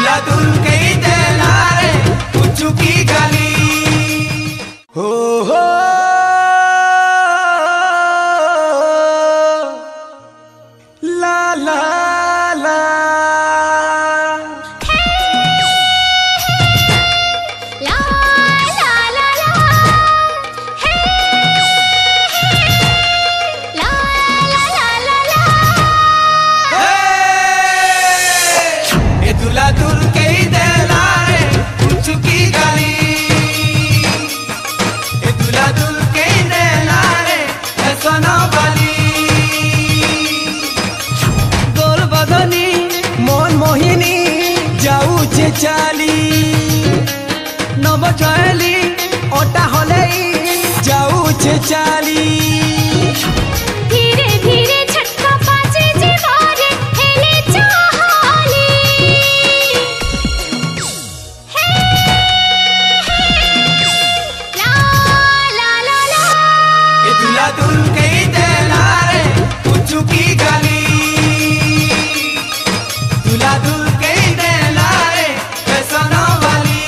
दूल्हा दूल के देला रे कुछ की गाली हो ला ला ला दूल्हा दूल के देला रे कुछ की गाली दूल्हा दूल के देला रे सोना वाली गोल बदनी मन मोहिनी जाऊ जे चाली नव चली ओटा हले जाऊ जे चाली दूल्हा दूल के देला रे कुछ की गाली दूल्हा दूल के देला रे सोना वाली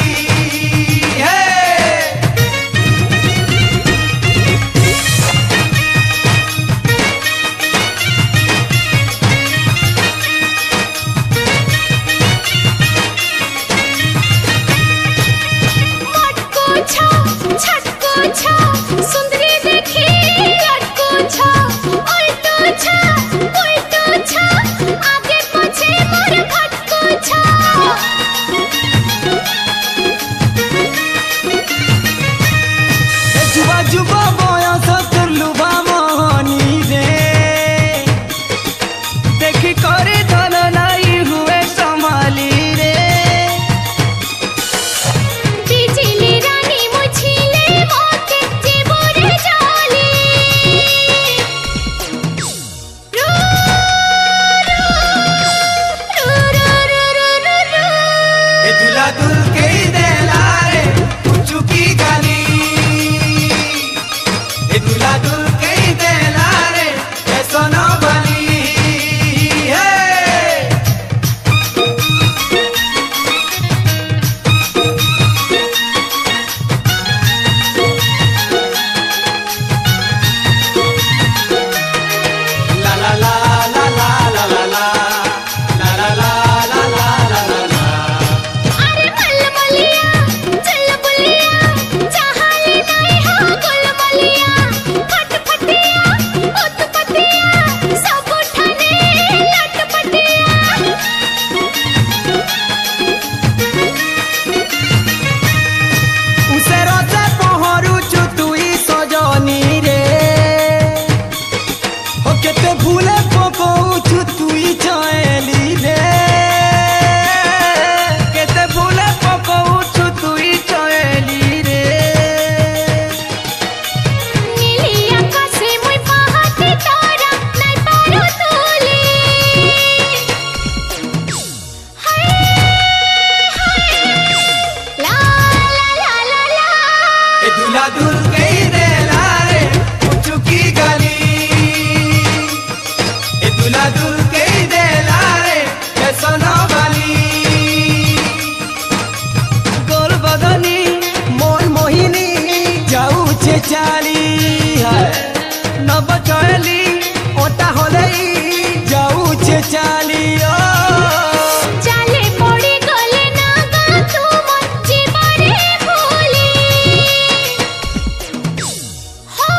सुंदरी देखी आगे पीछे मोर भटको छा जुबा जुबा बयस तुलुबा मोहनी रे देखी करे धन नाई हुए संभाली रे बिजली रानी मुझिले मोते जीवरे जाली रू दूल्हा दूल के देला रे कुछ की गाली दूल्हा दूल के देला रे सोना वाली ला ला ला ला ला ला ला ला ला ला ला ला ला ला ला अरे मलमलिया चल बुलिया जहां ले नहीं हो गुलमलिया फटफटिया उत्पतिया सब उठने लटपटिया उसे रोजे पहरू छु तुई सजनी रे हो केते भूले पकऊ छु तुई चली रे केते भूले पकऊ छु तुई चली रे नीली आकाशे मुई पाहती तारा नहीं पारो तुली हाय ला ला ला ला दूल्हा दूल के देला रे कुछ की गाली दूल्हा दूल के देला रे सोना वाली गोल बदनी मन मोहिनी जाऊ जे चाली नव चली ओटा हले जाऊ जे चाली चाले पड़ी गले ना गा तू मन जीवरे भूली हो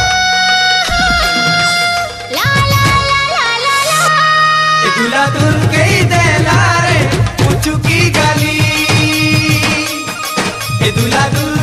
ला ला ला ला ला दूल्हा दूल के देला रे कुछ की गाली दूल्हा दूल